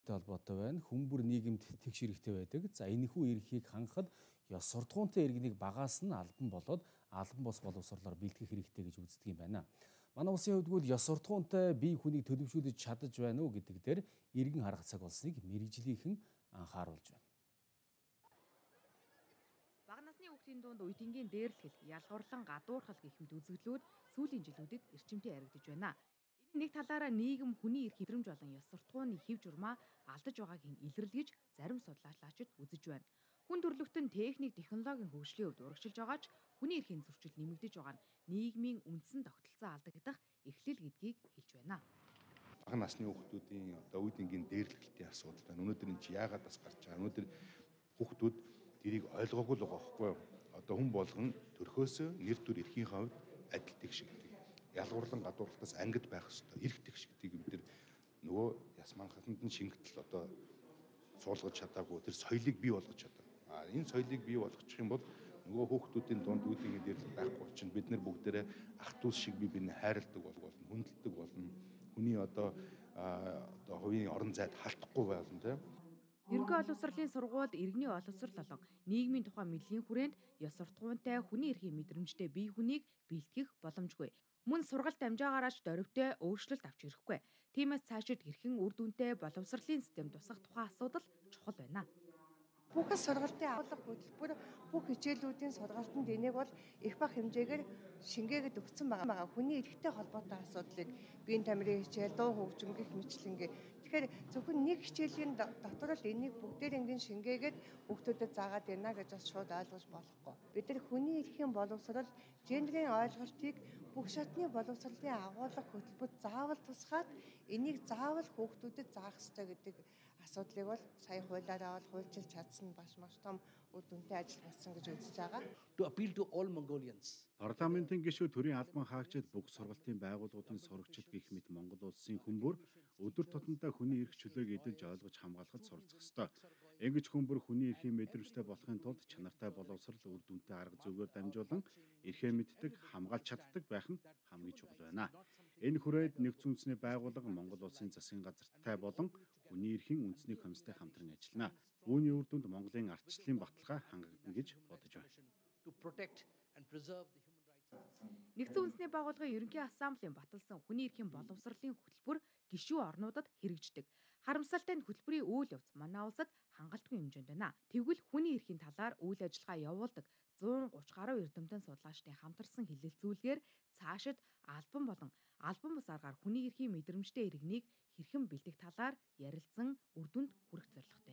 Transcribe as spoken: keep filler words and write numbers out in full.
Холбоотой байна. Хүмүүр нийгэмд тэгш хэрэгтэй байдаг. За энэхүү эрхийг хангахад ёс суртахуунтай иргэнийг багаас нь албан болоод албан бос боловсролоор бэлтгэх хэрэгтэй гэж үздэг юм байна. Манай улсын хувьд бол ёс суртахуунтай бие хүнийг төлөвшүүлж чадаж байна уу гэдэг дээр иргэн харах цаг болсныг мэрэгжлийнхэн анхааруулж байна. Бага насны хүүхдийн дунд үеийнгийн дээрлэл, ялгуурлан гадуурхал гэх мэт үзэгдлүүд сүүлийн жилүүдэд эрчимтэй харагдаж байна. Энэ нэг талаараа нийгэм хүний эрх хэврэмж болон ёс суртахууны хэв журмаа алдаж байгааг ин илэрлэж зарим судлаачлаачид үзэж байна. Хүн төрөлхтөн техник, технологийн хөгжлийн хувьд урагшилж байгаа ч хүний эрхийн зөрчил нэмэгдэж байгаа нь нийгмийн үндсэн тогтолцоо алдагдах эхлэл гэдгийг хэлж байна. Бага насны хүүхдүүдийн одоо үе дэнгийн дээрлэлтийн асуудал байна. Өнөөдөр энэ чи яагаад бас гарч байгаа. Өнөөдөр хүүхдүүд тэрийг ойлгоогүй л байгаа байхгүй юу? Одоо хүн болгон төрхөөсөө нэр төр эрхийн хувьд адил тэгшигдэг. Ялгуурлан гадуурлалтаас ангид байх ёстой. Эрх тэгшигдгийг бид нар нөгөө яс манхатанд нь шингэтэл одоо суулгаж чадаагүй тэр соёлыг бий болгож чадаа. А энэ соёлыг бий болгочих юм бол нөгөө хүүхдүүдийн дунд үе дэнгийн дээрлэл байхгүй чинь бид нар бүгдээрээ ах дүүс шиг бие биенээ хайрладаг болно, хүндэлдэг болно. Хүний одоо одоо хувийн орон зайд халтахгүй болно тийм. Ерөнхий боловсролын сургуульд иргэний боловсрол болон нийгмийн тухай мэдлийн хүрээнд ёс суртахуунтай хүний эрхийн мэдрэмжтэй бие хүнийг бэлтгэх боломжгүй. Мөн сургалт дамжаагаараач дөрвтэй өөрчлөлт авч ирэхгүй. Тиймээс цаашид хэрхэн үр дүнтэй боловсролын систем тусах тухай асуудал чухал байна. Бүх сургалтын агуулга хөтөлбөр бүх хичээлүүдийн сургалтанд энийг бол их бага хэмжээгээр шингээгээд өгсөн байгаа. Хүний эрхтэй холбоотой асуудлыг биеийн тамирын хичээл, дуу хөгжим гэх мэтлэнгээ. Тэгэхээр зөвхөн нэг хичээлийн дотор л энийг бүгдээр ингээд шингээгээд хүүхдүүдэд заагаад байна гэж бас шууд ойлгож болохгүй. Бид нар хүний эрхийн боловсрол, гендерийн ойлголтыг бүх шатны боловсролын агуулга хөтөлбөрт заавал тусгаад энийг заавал хүүхдүүдэд заах ёстой гэдэг асуудлыг бол сая хуулиараа бол хуульчилж чадсан баш маш том үр дүнтэй ажил болсон гэж үзэж байгаа. To appeal to all Mongolians. Парламентын гишүүд төрийн албан хаагчид бүх сургалтын байгууллагуудын сурагчид гэх мэт Монгол улсын хүмүүр өдөр тутамдаа хүний эрх чөлөөг эдэлж ойлгож хамгаалахад суралцах ёстой. Ингэж хүмүүр хүний эрхийн мэдрэмжтэй болохын тулд чанартай боловсрол үр дүнтэй арга зүйгээр дамжуулан эрхээ мэддэг, хамгаалж чаддаг байх нь хамгийн чухал байна. Энэ хүрээд нэгдсэн үндэсний байгууллага Монгол улсын засгийн газартай болон хүний эрхийн үндэсний комисстэй хамтран ажиллана. Үүний үр дүнд Монголын ардчлалын баталгаа хангагдана гэж бодож байна. To protect and preserve the human rights. Нэгдсэн үндэсний байгууллагын ерөнхий ассамблеийн баталсан хүний эрхийн боловсролын хөтөлбөр гишүүн орнуудад хэрэгждэг. Харамсалтай нь хөтөлбөрийн үйл явц манай улсад хангалтгүй хэмжээнд байна. Тэгвэл хүний эрхийн талаар үйл ажиллагаа явуулдаг зуун гуравч гаруй эрдэмтэн судлаачдын хамтарсан хэлэлцүүлгээр цаашид албан болон албан бус аргаар хүний эрхийн мэдрэмжтэй иргэнийг хэрхэн бэлдэх талаар ярилцсан үр дүнд хүрэх зорилготой.